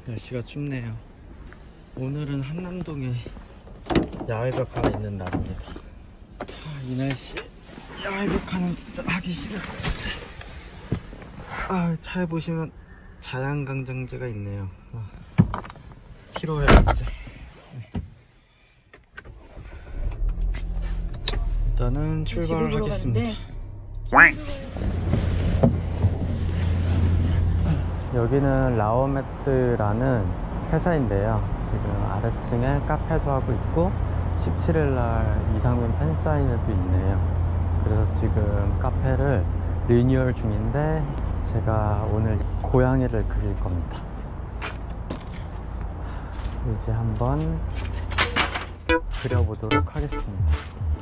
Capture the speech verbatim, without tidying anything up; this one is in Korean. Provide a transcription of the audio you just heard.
날씨가 춥네요. 오늘은 한남동에 야외 벽화가 있는 날입니다. 아, 이 날씨에 야외 벽화는 진짜 하기 싫을 것 같아. 아, 차에 보시면 자양강장제가 있네요. 아, 피로해요 이제. 일단은 출발하겠습니다. 여기는 라오메트라는 회사인데요. 지금 아래층에 카페도 하고 있고 십칠 일날 이상민 팬사인회도 있네요. 그래서 지금 카페를 리뉴얼 중인데 제가 오늘 고양이를 그릴 겁니다. 이제 한번 그려보도록 하겠습니다.